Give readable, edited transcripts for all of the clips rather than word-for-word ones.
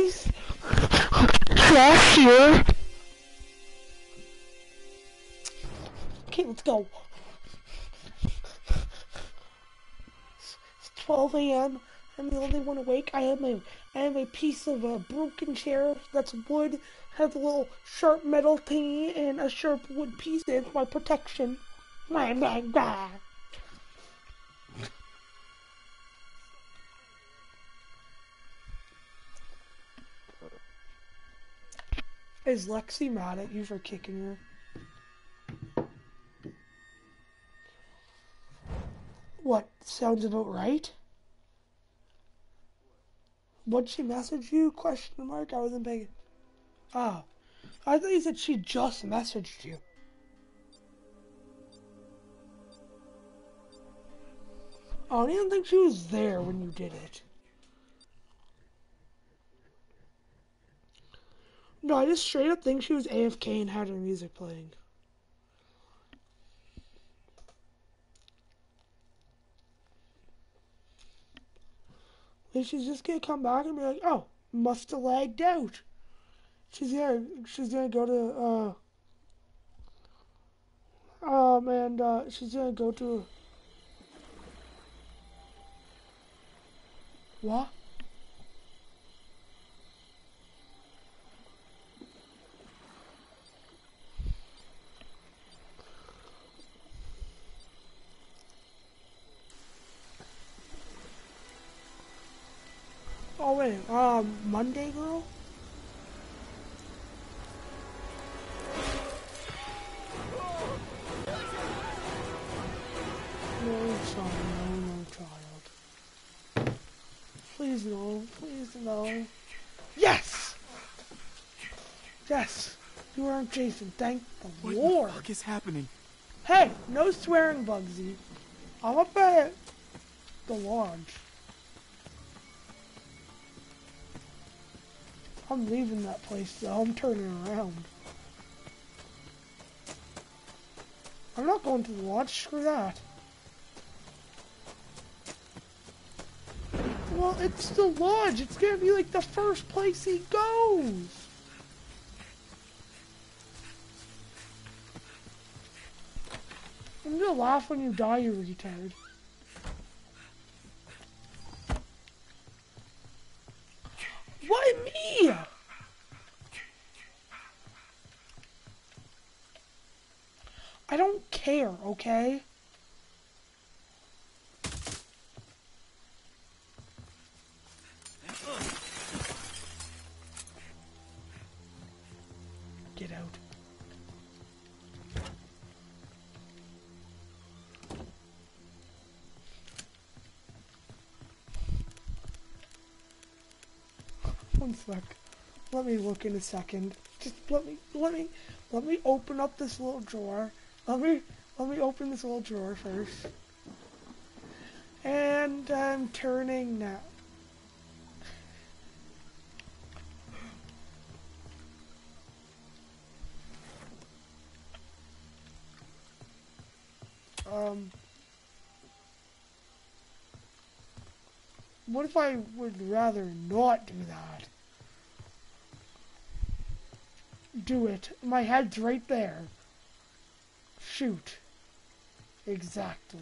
guys. Josh here. Okay, let's go. It's 12 a.m. I'm the only one awake. I have a piece of a broken chair that's wood, has a little sharp metal thingy and a sharp wood piece. It's my protection. Is Lexi mad at you for kicking her? What? Sounds about right? What'd she message you? Question mark? I wasn't paying. Oh. I thought you said she just messaged you. Oh, I didn't think she was there when you did it. No, I just straight up think she was AFK and had her music playing. And she's just gonna come back and be like, oh, must have lagged out. She's gonna go to, she's gonna go to, what? Oh wait, Monday girl? No, son, no, child. Please no, please no. Yes! Yes! You aren't Jason, thank the Lord. What the fuck is happening? Hey, no swearing, Bugsy. I'm up at the launch. I'm leaving that place though, I'm turning around. I'm not going to the launch, screw that. Well, it's the lodge, it's gonna be like the first place he goes. I'm gonna laugh when you die, you retard. Why me? I don't care, okay? Get out. One sec. Let me look in a second. Just let me open up this little drawer. Let me open this little drawer first. And I'm turning now. What if I would rather not do that? Do it. My head's right there. Shoot. Exactly.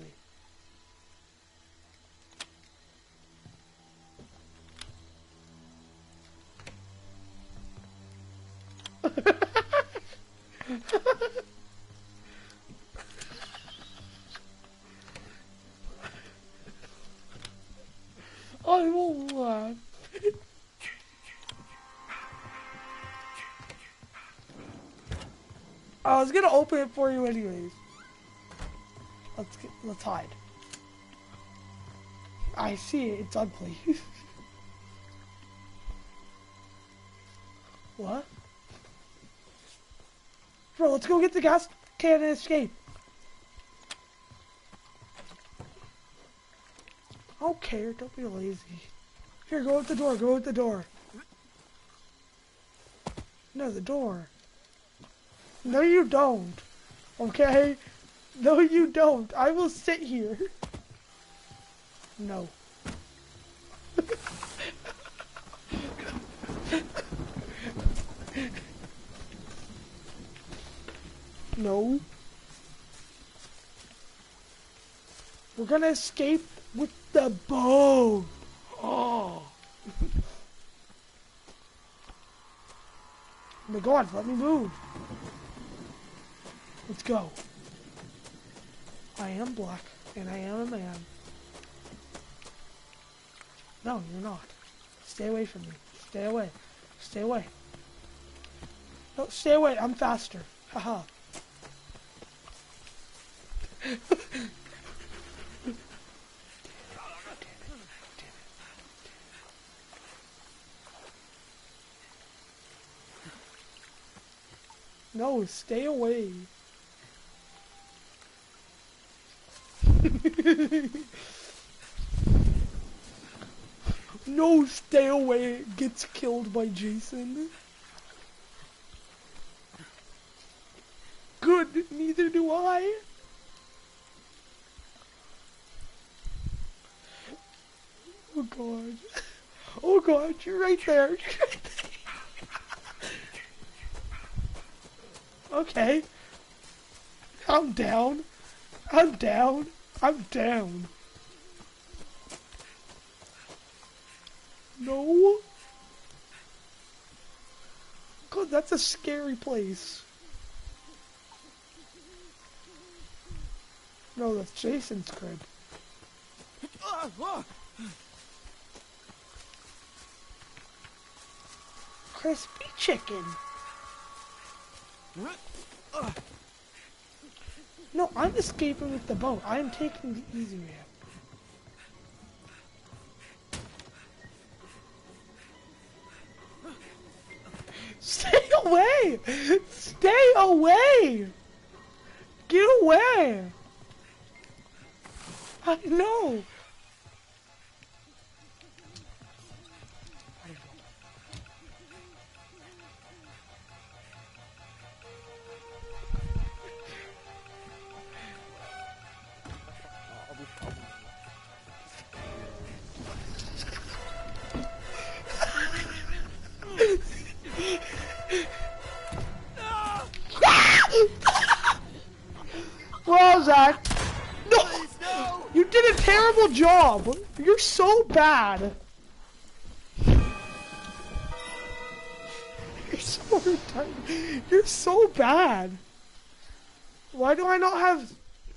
I won't laugh. I was gonna open it for you anyways. Let's hide. I see it, it's ugly. What? Bro, let's go get the gas can and escape. I don't care, don't be lazy. Here, go out the door, go out the door. No, the door. No, you don't. Okay? No, you don't. I will sit here. No. No. We're gonna escape with the boat. Oh. Oh my god, let me move. Let's go. I am black, and I am a man. No, you're not. Stay away from me. Stay away. Stay away. No, stay away. I'm faster. Haha. No, stay away. No, stay away. Gets killed by Jason. Good, neither do I. Oh god. Oh god, you're right there. Okay. I'm down. I'm down. I'm down. No. God, that's a scary place. No, that's Jason's crib. Crispy chicken. No, I'm escaping with the boat. I am taking the easy way out. Stay away! Stay away! Get away! I know! Well, Zach, no! You did a terrible job! You're so bad! You're so retarded. You're so bad! Why do I not have...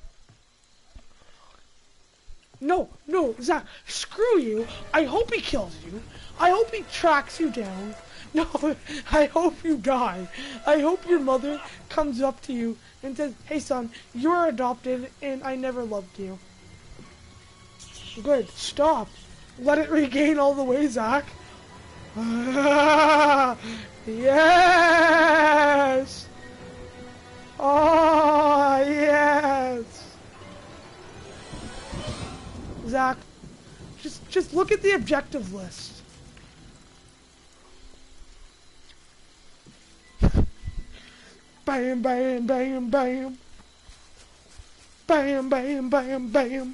No, Zach, screw you. I hope he kills you. I hope he tracks you down. No, I hope you die. I hope your mother comes up to you and says, hey son, you're adopted and I never loved you. Good, stop. Let it regain all the way, Zach. Yes! Oh, yes! Zach, just look at the objective list. Bam, bam, bam, bam. Bam, bam, bam, bam.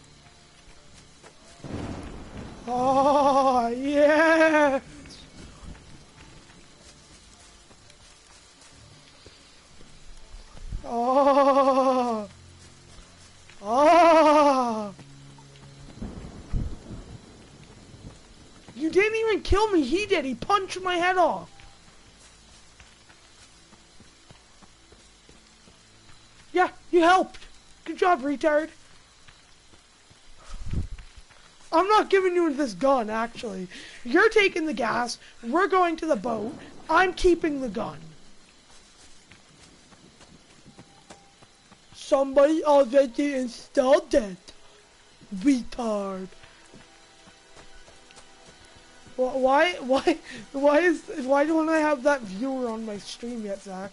Oh, yes! Oh! Oh! You didn't even kill me, he did. He punched my head off. Yeah, you helped. Good job, retard. I'm not giving you this gun, actually. You're taking the gas, we're going to the boat, I'm keeping the gun. Somebody already installed it. Retard. Why don't I have that viewer on my stream yet, Zach?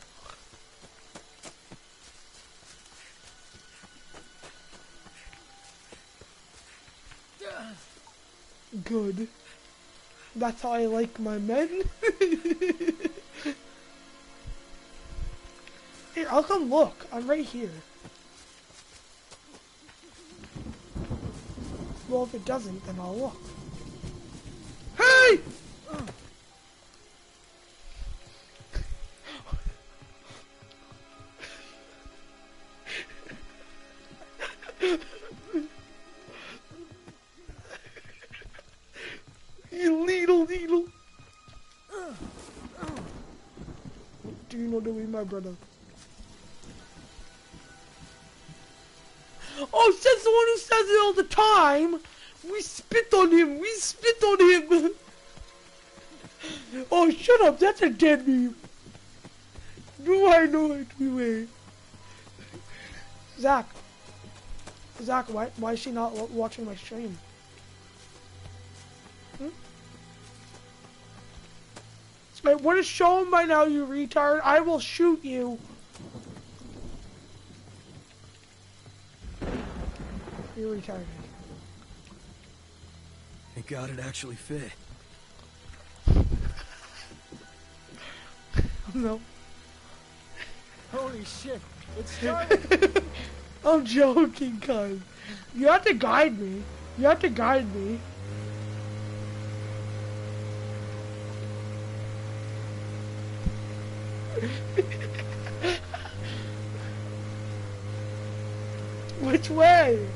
Good. That's how I like my men. Here, I'll come look. I'm right here. Well, if it doesn't, then I'll look. Hey! do you know to be my brother? Oh, says the one who says it all the time. We spit on him. We spit on him. Oh, shut up. That's a dead meme. Do I know it? Wait. Zach, why is she not watching my stream? Wait, what is shown by now, you retard? I will shoot you. You're retarded. Thank God it actually fit. No. Holy shit, it's starting! I'm joking, cuz. You have to guide me. You have to guide me. Which way?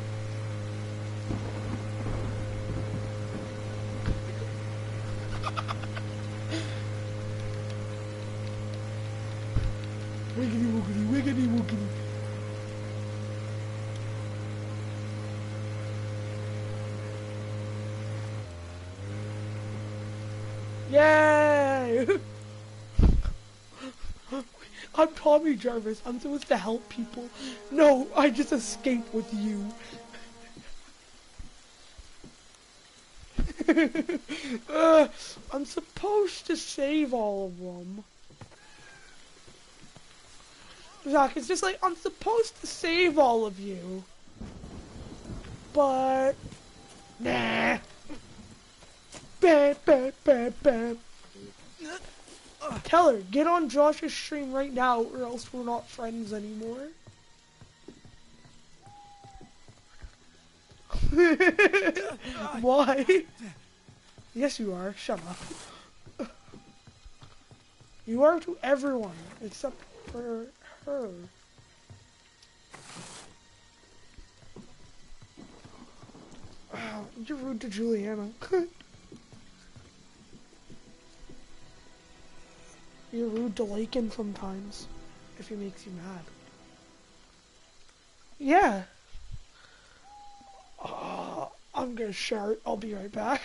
Wiggity woogity, wiggity woogity. Yay! I'm Tommy Jarvis. I'm supposed to help people. No, I just escaped with you. I'm supposed to save all of them. Zach, it's just like, I'm supposed to save all of you. But... Nah. Bam, bam, bam, bam. Tell her, get on Josh's stream right now or else we're not friends anymore. Why? Yes, you are. Shut up. You are to everyone except for her. Oh, you're rude to Juliana. You're rude to Lakin sometimes, if he makes you mad. Yeah. I'm gonna shout. I'll be right back.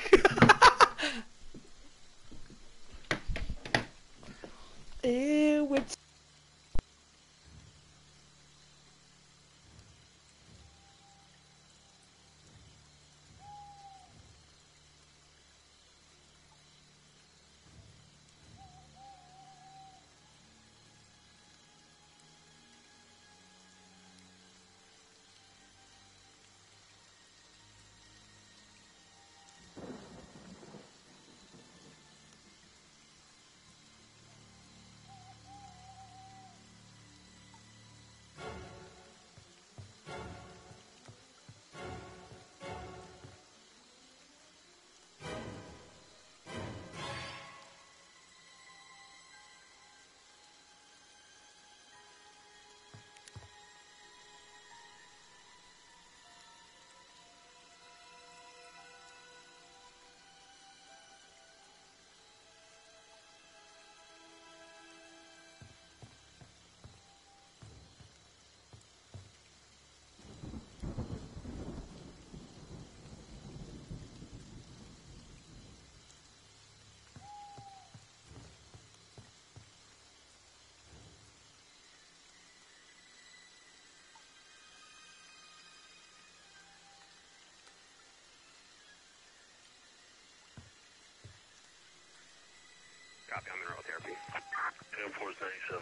Ew, it's... Copy, I'm in neural therapy. Air Force 97.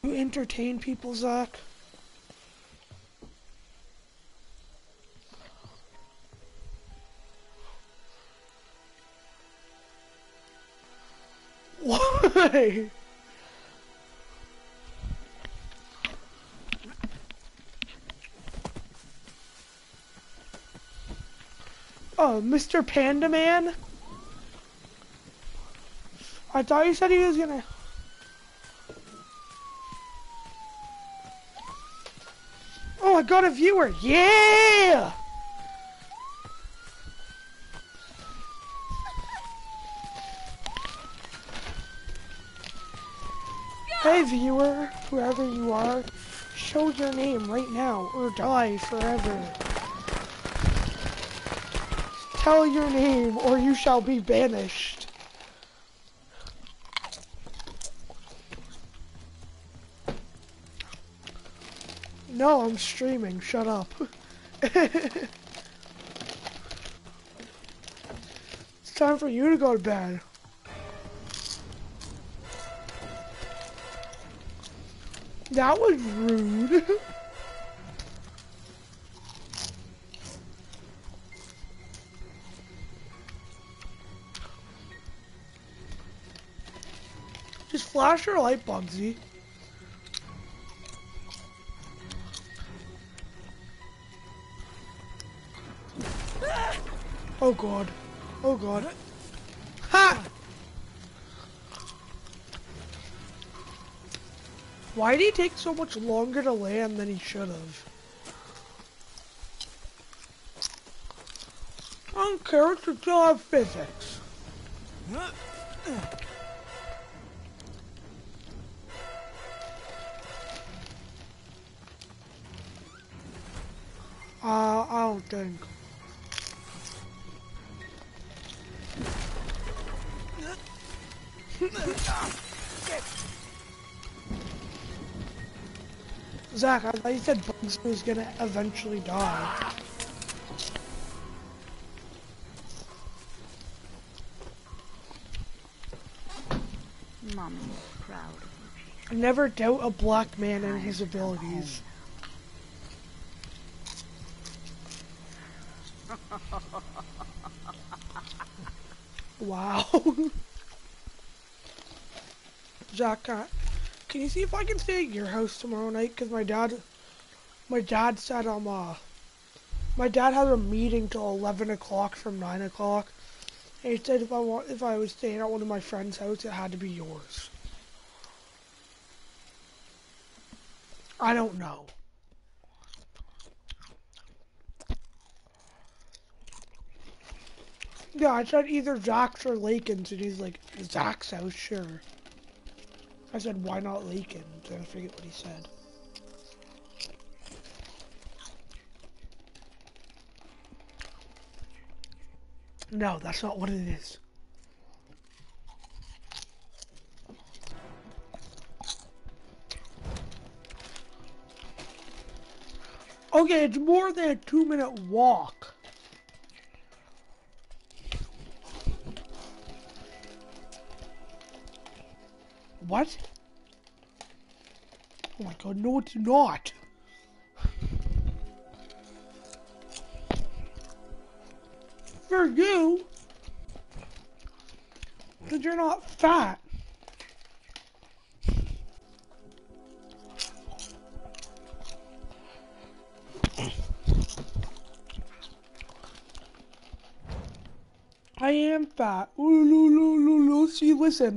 to entertain people, Zach. Why? Oh, Mr. Panda Man? I thought you said he was gonna... Oh, I got a viewer! Yeah! Hey viewer, whoever you are, show your name right now or die forever. Tell your name or you shall be banished. No, I'm streaming, shut up. It's time for you to go to bed. That was rude. Just flash your light, Bugsy. Oh god. Oh god. Ha! Why did he take so much longer to land than he should have? I don't care, it's still have physics. I don't think. Zach, I thought you said Bugsy was gonna eventually die. Mommy's proud of you. Never doubt a black man and his abilities. Wow. Zach, can you see if I can stay at your house tomorrow night? Cause my dad said my dad has a meeting till 11 o'clock from 9 o'clock. And he said if I was staying at one of my friend's house, it had to be yours. I don't know. Yeah, I said either Zach's or Lakin's, and he's like, Zach's house, sure. I said, why not Lakin's? And I forget what he said. No, that's not what it is. Okay, it's more than a 2-minute walk. What? Oh my god, no it's not. For you, because you're not fat. I am fat. Ooh, see, listen.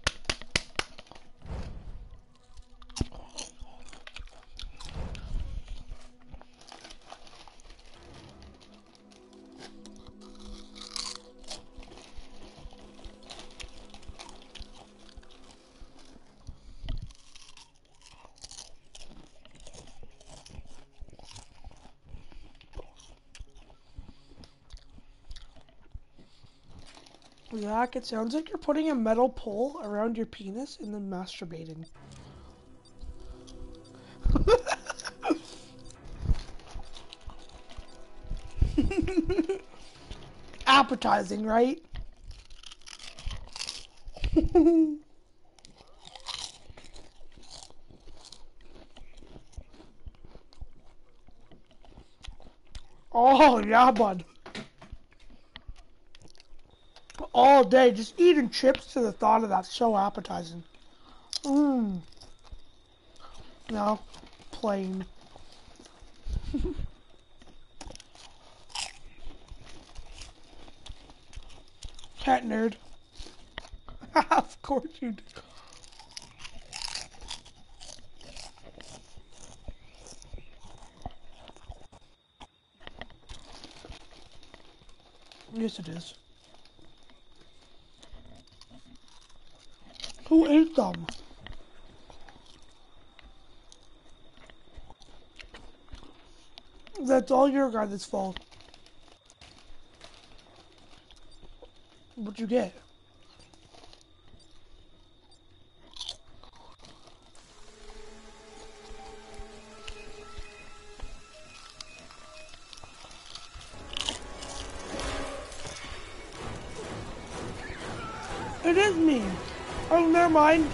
Zach, it sounds like you're putting a metal pole around your penis and then masturbating. Appetizing, right? Oh, yeah, bud. All day, just eating chips to the thought of that's so appetizing. Mmm. No, plain. Cat nerd. Of course you do. Yes, it is. Who ate them? That's all your guys' fault. What'd you get? It is me. Oh, never mind.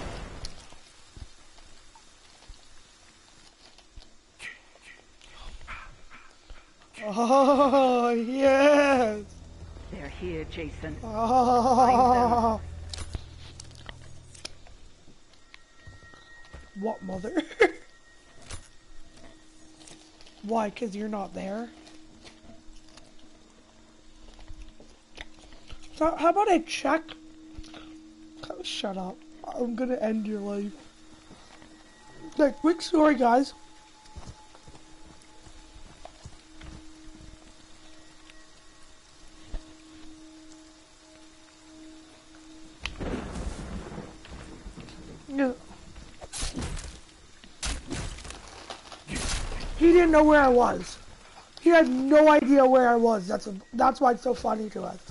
Oh, yes. They're here, Jason. Oh. What, mother? Why? 'Cause you're not there? So, how about I check? Shut up. I'm gonna end your life. Okay, quick story, guys. Yeah. He didn't know where I was. He had no idea where I was. That's why it's so funny to us.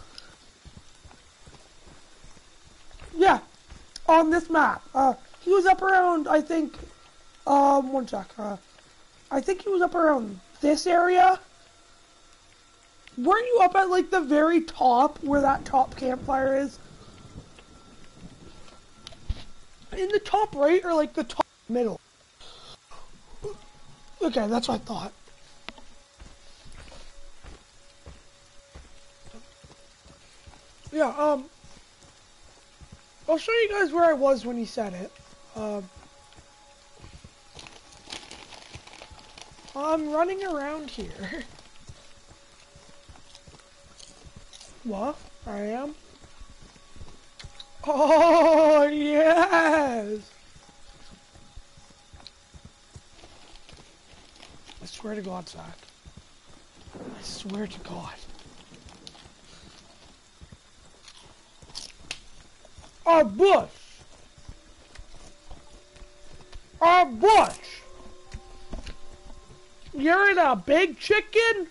Yeah, on this map. He was up around, I think, one sec. I think he was up around this area. Weren't you up at, like, the very top, where that top campfire is? In the top right, or, like, the top middle? Okay, that's what I thought. Yeah, I'll show you guys where I was when he said it. I'm running around here. What? I am? Oh, yes! I swear to God, Zach. I swear to God. A bush! A bush! You're in a big chicken?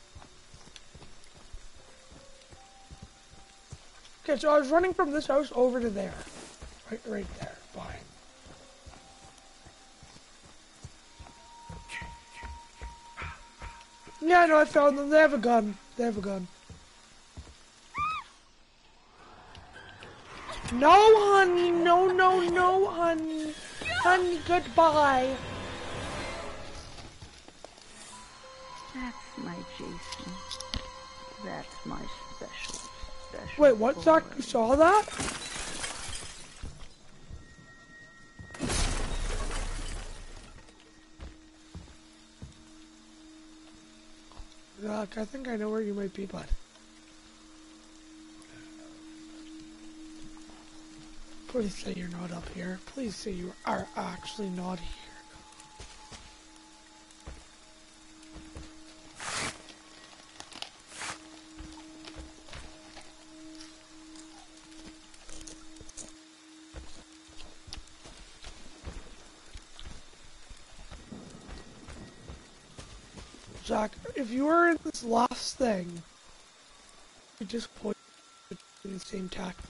Okay, so I was running from this house over to there. Right there. Fine. Yeah, I know, I found them. They have a gun. They have a gun. No, honey. No, no, no, honey. Honey, goodbye. That's my Jason. That's my special. Wait, what, Zach? You saw that? Zach, I think I know where you might be, bud. Please say you're not up here. Please say you are actually not here. Zach, if you were in this last thing, you just point to the same tactic.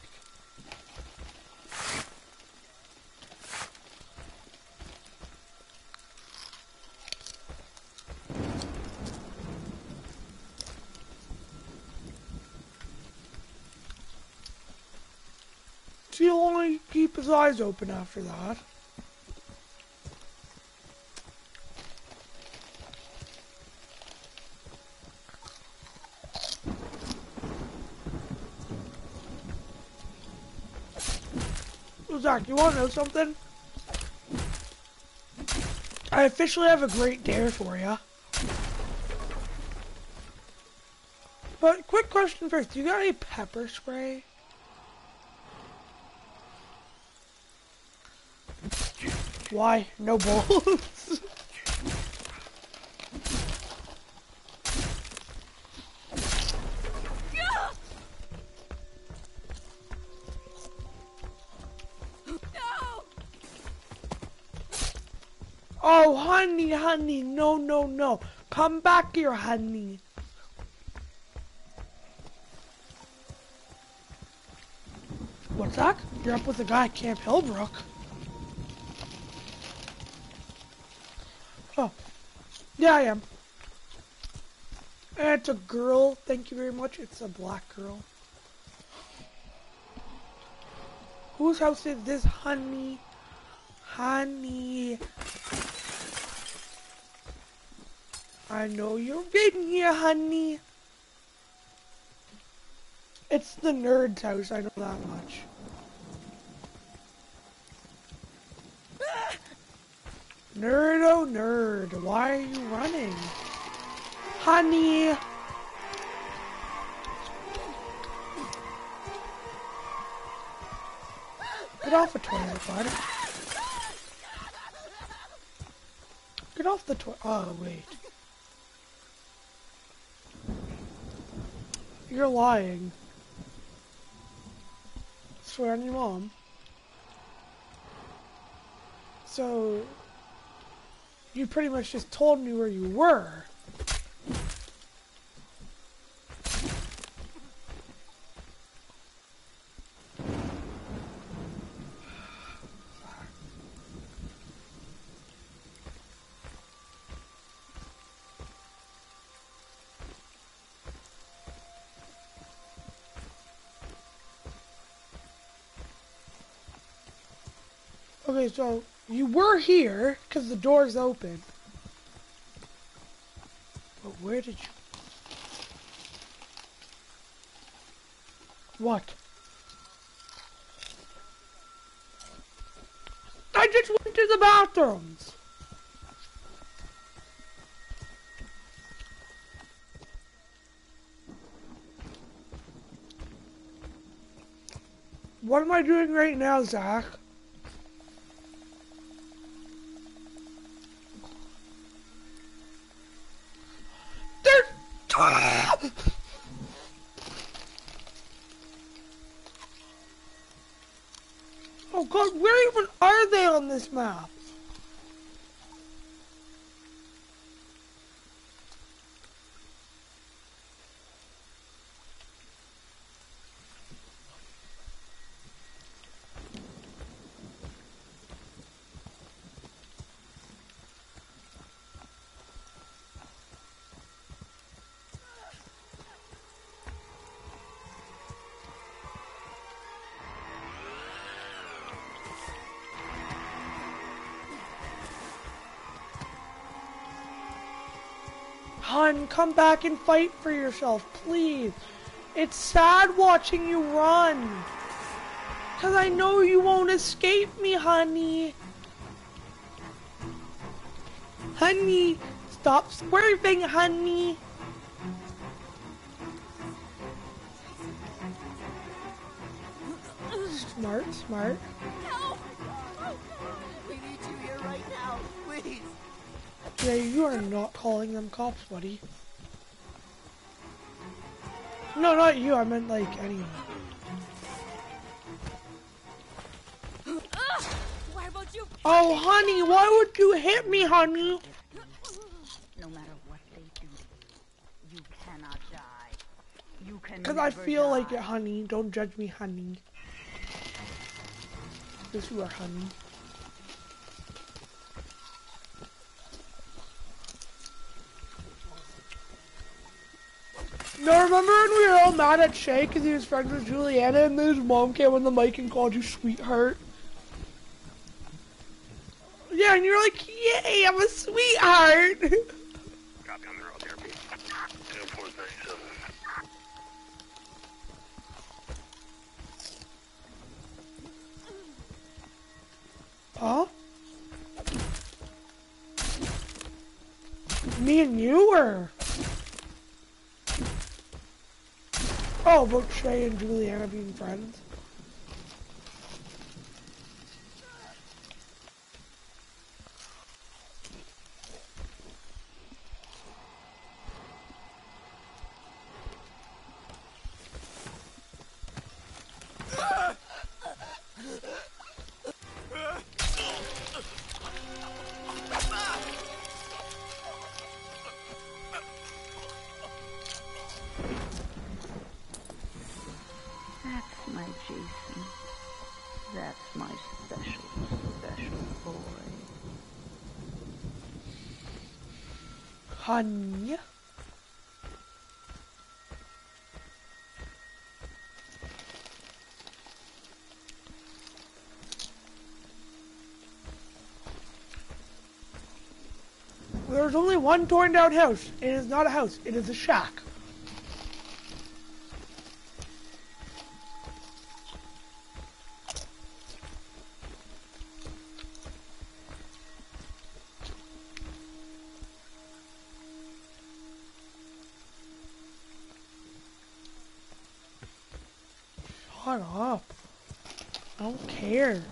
So he'll only keep his eyes open after that. Zach, you want to know something? I officially have a great dare for you. But quick question first, you got any pepper spray? Why? No bullets? Oh, honey, honey, no, no, no. Come back here, honey. What's that? You're up with the guy at Camp Hillbrook. Oh, yeah, I am. And it's a girl, thank you very much. It's a black girl. Whose house is this, honey? Honey. I know you've been here, honey. It's the nerd's house, I know that much. Nerd, oh nerd, why are you running? Honey! Get off the toilet, bud. Get off the toilet. Oh, wait. You're lying. Swear on your mom. So, you pretty much just told me where you were. Okay, so you were here because the door's open. But where did you... What? I just went to the bathrooms. What am I doing right now, Zach? Oh god, where even are they on this map? Hun, come back and fight for yourself, please. It's sad watching you run. Cause I know you won't escape me, honey. Honey, stop swerving, honey. Smart, smart. No! We need you here right now, please. Yeah, you are not calling them cops, buddy. No, not you. I meant like anyone. Why about you? Oh, honey, why would you hit me, honey? No matter what they do, you cannot die. You can Because I never feel like die. it, honey. Don't judge me, honey. Yes, you are, honey. No, remember when we were all mad at Shay because he was friends with Juliana and then his mom came on the mic and called you sweetheart? Yeah, and you're like, yay, I'm a sweetheart! Copy on mineral therapy. 2497. me and you, or? Oh, about Shay and Juliana being friends. That's my Jason. That's my special, special boy. Honey. There's only one torn down house. It is not a house. It is a shack. Shut up. I don't care.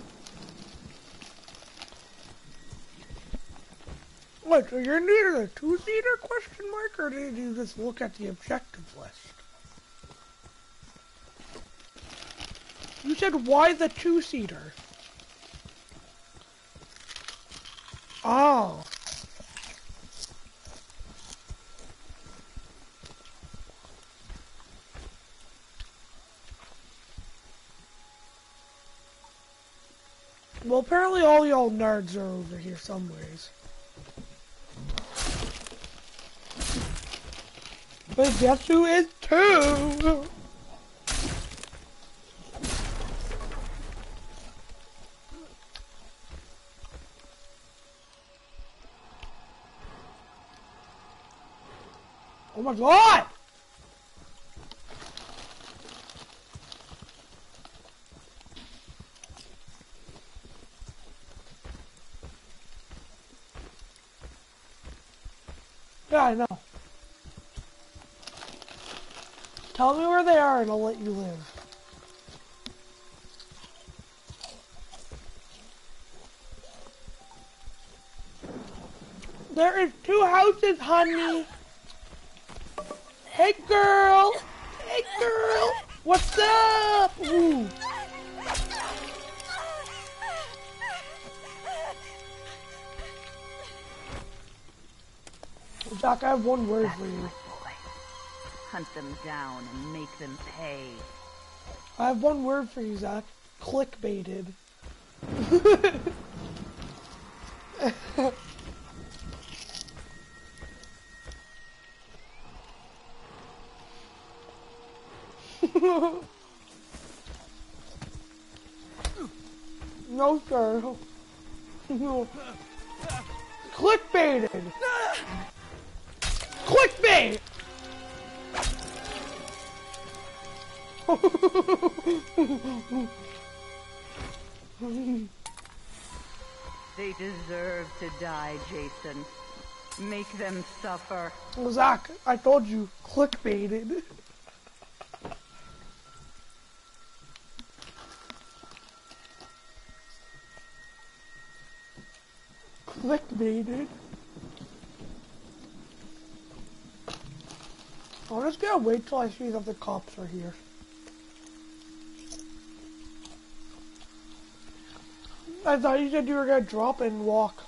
What, so you're new to the two-seater question mark, or did you just look at the objectives list? You said, why the two-seater? Oh. Well, apparently all y'all nerds are over here somewheres. But guess who is too? Oh my god! Yeah, I know. Tell me where they are and I'll let you live. There is 2 houses, honey. Hey, girl. Hey, girl. What's up? Ooh. Doc, I have one word for you. Hunt them down and make them pay. I have one word for you, Zach. Clickbaited. No, sir. Clickbaited. Clickbait. They deserve to die, Jason. Make them suffer. Well, Zach, I told you, clickbaited. Clickbaited. I'm just gonna wait till I see if the cops are here. I thought you said you were gonna drop and walk.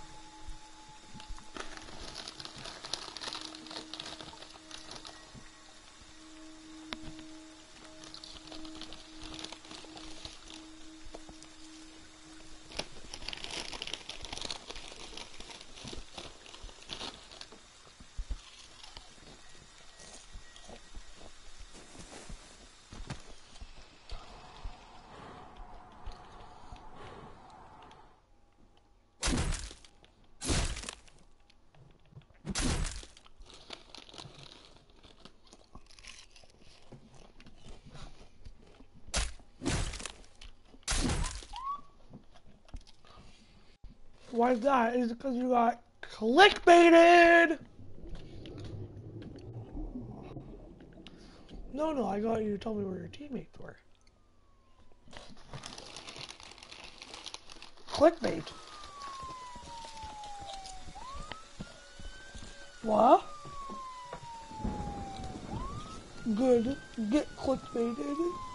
Why is that? Is it because you got clickbaited? No, I got you to tell me where your teammates were. Clickbait. What? Good. Get clickbaited.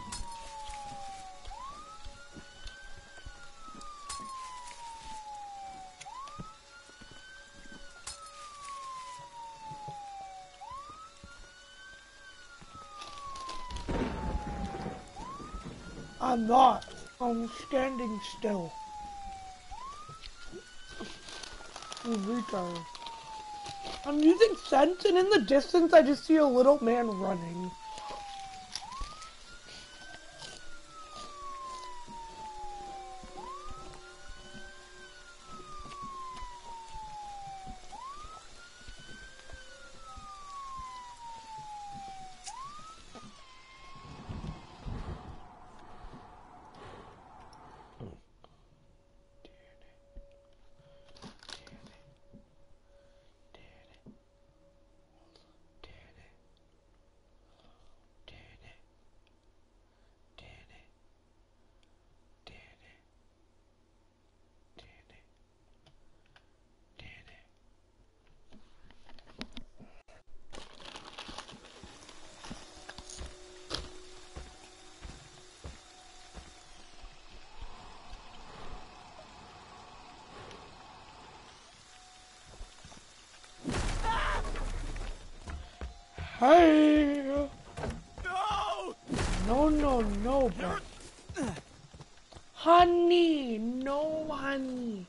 I'm not. I'm standing still. You retard. I'm using sense, and in the distance I just see a little man running. Hey! No, bro. Honey! No, honey.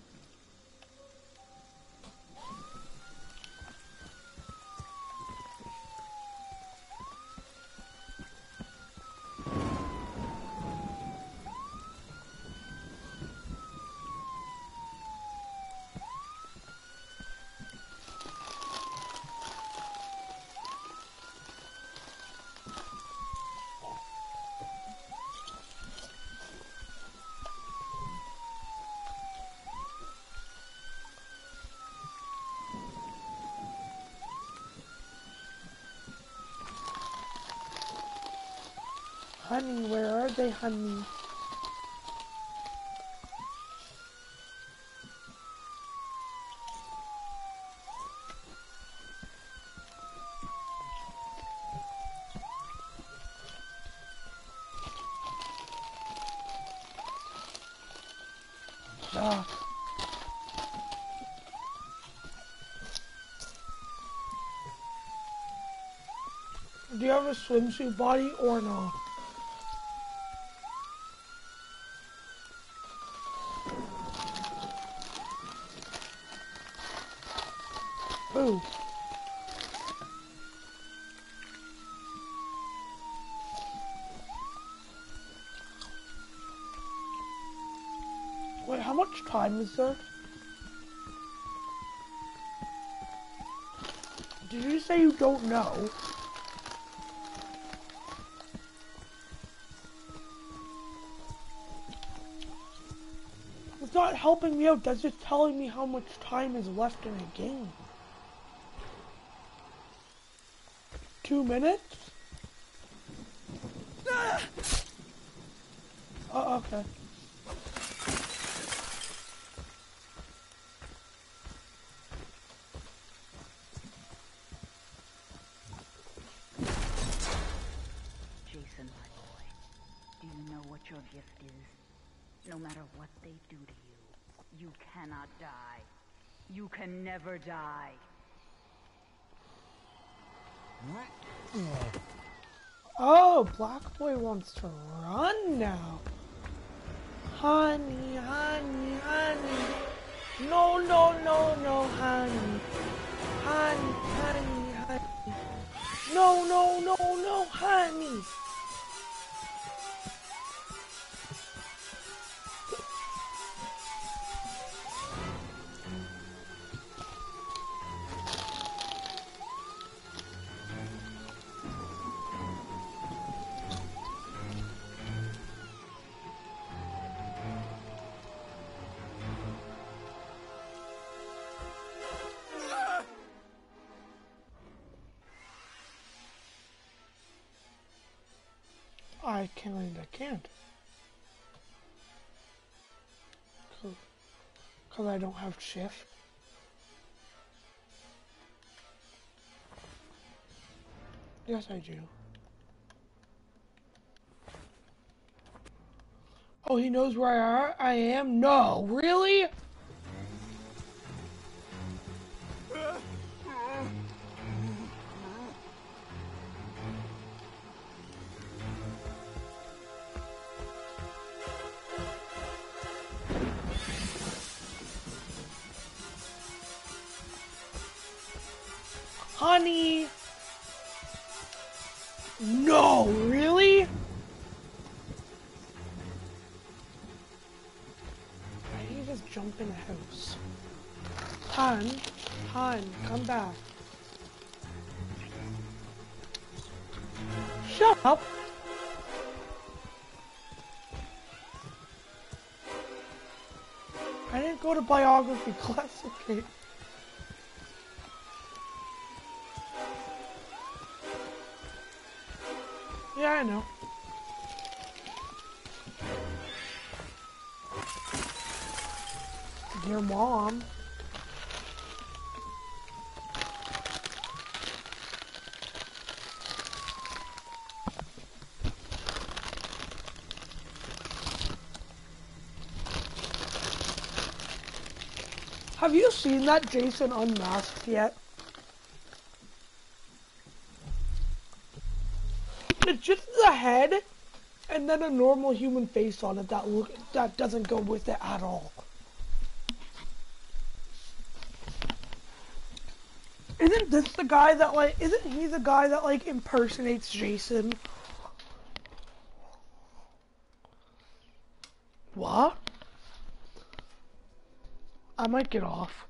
Honey, where are they, honey? Ah. Do you have a swimsuit body or no? Ooh. Wait, how much time is there? Did you say you don't know? It's not helping me out, that's just telling me how much time is left in a game. 2 minutes? Oh, okay. Jason, my boy, do you know what your gift is? No matter what they do to you, you cannot die. You can never die. Oh, Black Boy wants to run now. Honey, honey, honey. No, honey. Honey, honey, honey. No, honey. I can't. Because I don't have shift. Yes, I do. Oh, he knows where I am? No, really? Honey! No, really? Why did you just jump in the house? Hun, come back. Shut up! I didn't go to biography class, okay? Yeah, I know. Your mom. Have you seen that Jason Unmasked yet? It's just the head, and then a normal human face on it that doesn't go with it at all. Isn't this the guy that isn't he the guy that impersonates Jason? What? I might get off.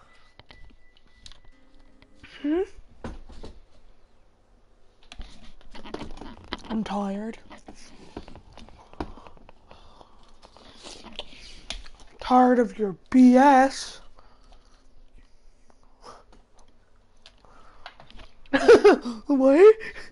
I'm tired. Tired of your BS. What?